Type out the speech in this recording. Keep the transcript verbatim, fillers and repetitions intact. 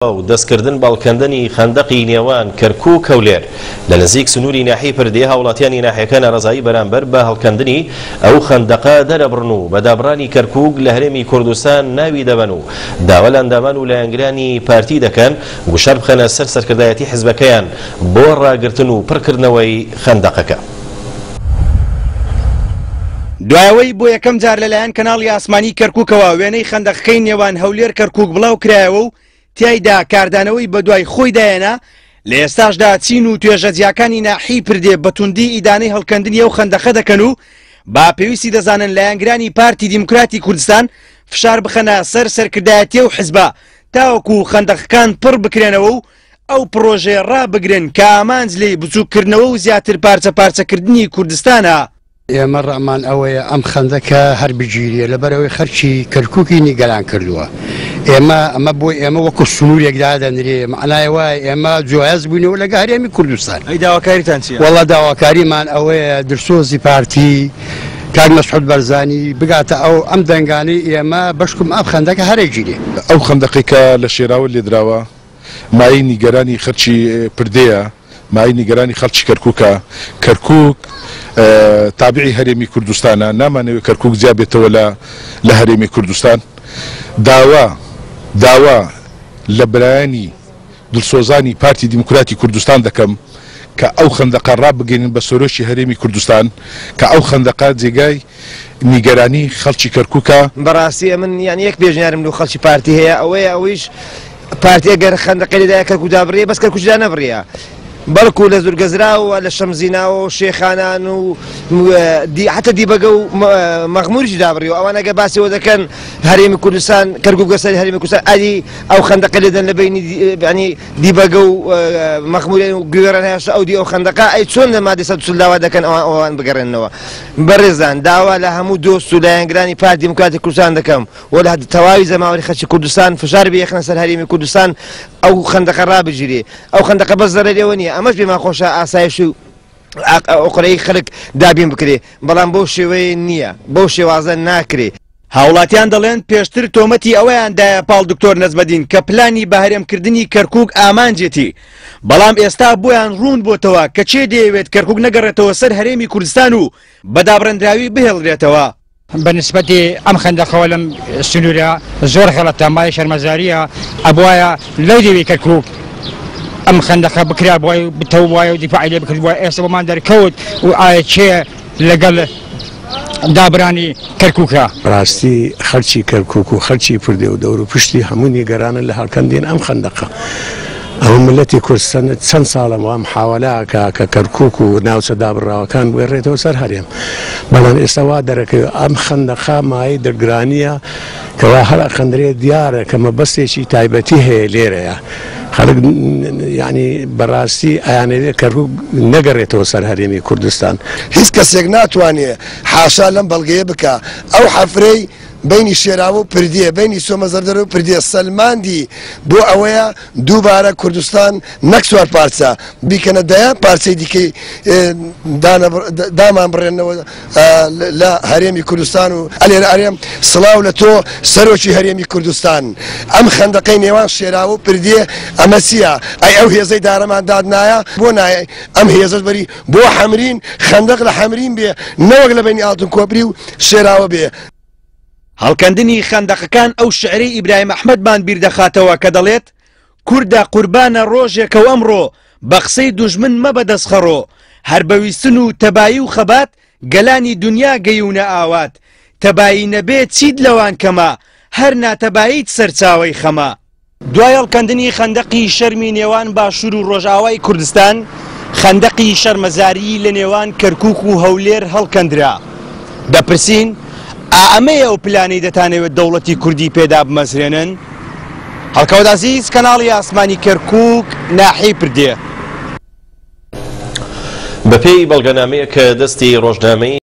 و دەستکردن باڵکەندنی خەندەقی نێوان کەرکووک هەولێر لە نزیک سنووری ناحیەی پردێ هاوڵاتیانی ناحیەکە ناڕەزایی بەرامبەر بە هەڵکەندنی ئەو خەندەقە دەرەبڕن و بەدابڕانی کەرکووک لە هەرێمی کوردستان ناوی دەبەن و داوا لە ئەندامان و لایەنگرانی پارتی دەکەن گوشار بخەنە سەر سەرکردایەتی حیزبەکەیان بۆ ڕاگرتن و پڕکردنەوەی خەندەقەکە. دوایەوەی بۆ یەکەم جار لەلایەن کەناڵی ئاسمانی کەرکووکەوە وێنەی خەندەقەکەی نێوان هەولێر کەرکووک بڵاو کرایەوە و تیایدا کاردانەوەی بە دوای خۆی دایەنا لە ئێستاشدا چین و توێژە جیاکانی ناحیەی پردێ بە توندی ئیدانەی هەڵکەندنی ئەو خەندەقە دەکەن و با پێویستی دەزانن لایەنگرانی پارتی دیموکراتی کوردستان فشار بخەنە سەر سەرکردایەتی و حیزبە تاوەکو خەندەقەکان پڕ بکرێنەوە و ئەو پرۆژێ ڕابگرن کە ئامانج لێی بچووکردنەوە و زیاتر پارچە پارچەکردنی کوردستانە. ئێمە ڕەمان ئەوەیە ئەم خەندەکە هەر بگیریە لەبەرەوەی خەرکی کەرکووکی نیگەران کردووە. ئێمە ئەمە بۆ ئێمە وەکو سنوورێکدا دەنرێ معنای وایە ئێمە جوایز بووینەوە لە هەرێمی کوردستان. ئەی داواکاریتان چییە؟ وەڵا داواکاریمان ئەوەیە درسۆزی پارتی کاک مەسعود بەرزانی بگاتە ئەو ئەم دەنگانەی ئێمە بەشکم ئەم خەندەکە هەرێگیرێ. ئەو خەندەقێکە لە شێراوە لێدراوە مای نیگەرانی خەرکی پردەیە، مای نیگەرانی خەڵکی کەرکووکە. کەرکووک تابعی هەرێمی کوردستانە، نامانەوێت کەرکووک جیا بێتەوە لە هەرێمی کوردستان. داوا داوا لە بەلایانی دڵسۆزانی پارتی دیموکراتی کوردستان دەکەم کە ئەو خەندەقە ڕابگەێنن بە سۆرۆشی هەرێمی کوردستان کە ئەو خەندەقە جێگای نیگەرانی خەڵکی کەرکووکە. بەڕاستی من یانی یەک بێژنیارم لەو خەڵکی پارتی هەیە، ئەوەیە ئەویش پارتی ئەگەر خەندەقەی لەدایە کەرکووک دابڕێ بەس کەرکووکدا نەبڕێە، بەڵکو لە زورگەزراوە لە شەمزیناوە و شێخانان و حتى دیبەگە و مەغموریش دابڕێەوە. ئەوانە ئەگە باسیەوە دەکەن هەرێمی کوردستان کەرکووک گەسەری هەرێمی کوردستان ئەدی ئەو خەندەقە لێدەن لە بینی ینی دیبەگە و مەغموری و گوێران هێشتا ئەو دی ئەو خەندەقە ئەی چۆن لە مادەی سەد و چل داوا دەکەن ئەوان بگەڕێنەوە. بەڕێزان داوا لە هەموو دۆست و لایەنگرانی پارتی دیموکراتی کوردستان دەکەم و لە تەواوی زەماوەری خەڵکی کوردستان فشار بێخنە سەر هەرێمی کوردستان ئەو خەندەقە ڕابگیرێ. ئەو خەندەقە بەس زەرەرەوە نییە، ئەمەش پێمان خۆشە ئاسایش و ئۆقرەی خەڵک دابین بکرێ، بەڵام بەو شێوەیە نییە، بەو شێوازە ناکرێ. هاوڵاتیان دەڵێن پێشتر تۆمەتی ئەوەیاندایە پاڵ دکتۆر نەزمەدین کە پلانی بەهرێمکردنی کەرکووک ئامانجێتی، بەڵام ئێستا بۆیان ڕوون بۆتەوە کە چێ دەیەوێت کەرکووک نەگەڕێتەوە سەر هەرێمی کوردستان و بەدابڕێنراوی بهێڵرێتەوە. بەنسبەتی ئەم خەندەقەوە لەم سنوورە زۆر خەڵەتە مای شەرمەزاریە ئەبوایە لەو دەوی کەرکووک ئەم خەندەقە بکرا بۆی بتەوە وایە و دیفاعی لێ بکرد وایە ئێستا بۆمان دەرکەوت و ئایا چێ لەگەڵ دابرانی کەرکووکە. ڕاستی خەرکی کەرکووک و خەرکی پردێ و دەور و پشتی هەموو نیگەرانن لە هەڵکەندین ئەم خەندەقە. ئەو ملەتی کوردستان چەند ساڵم وام حاوەلاکە کە کەرکووک و ناوچە دابڕاوەکان بێڕێتەوە سەر هەرێم، بەڵام ئێستا وا دەرەکەوێت ئەم خەندەقە مای دەرگرانیە کەوا هەر خەندرێ دیارە کە مەبەستێکی تایبەتی هەیە لێرەیە. خەڵک یعنی بەڕاستی ئەیانەوێت کەرکووک نەگەڕێتەوە سەر هەرێمی کوردستان. هیچ کەسێک ناتوانێت حاشا لەم بەڵگەیە بکە ئەو حەفرەی بینی شێراوە و پردیە بینی سۆمەزەردەر و پردیە سەلماندی بۆ ئەوەیە دووبارە کوردستان نەک سوار پارچە بیکەنە دەیە پارچەی دیکەی دامان بڕێنەوە لە هەرێمی کوردستان و ئەلێرە ئەرێم سڵاو لە تۆ سەرۆکی هەرێمی کوردستان. ئەم خەندەقەی نێوان شێراوە و پردیە ئەمە چییە؟ ئەی ئەو هێزەی دارەمان دادنایە بۆ نایە ئەم هێزت بەری بۆ حەمرین خەندەق لە حەمرین بێ نەوەک لە بینی ئاتون کۆبری و شێراوە بێ. هەڵکەندنی خەندەقەکان ئەو شعری ئیبراهیم ئەحمەدمان بیردەخاتەوە کە دەڵێت کووردە قوربانە ڕۆژێکە و ئەمڕۆ بە قسەی دوژمن مەبە دەستخەڕۆ، هەر بەویستن و تەبایی و خەبات گەلانی دنیا گەیونە ئاوات، تەبایی نەبێت چیت لەوان کەمە هەر ناتەباییت سەرچاوەی خەمە. دوای هەڵکەندنی خەندەقی شەرمی نێوان باشوور و ڕۆژئاوای کوردستان، خەندەقی شەرمەزاری لە نێوان کەرکووک و هەولێر هەڵکەندرا. دەپرسین ئەمەیە ئەو پلانەی دەتانەوێت دەوڵەتی کوردی پێدا بمەزرێنن؟ هەڵکەوت عەزیز کەناڵی ئاسمانی کەرکووک ناحیەی پردێ. بەپێی بەڵگەنامەیە کە دەستی ڕۆژنامەی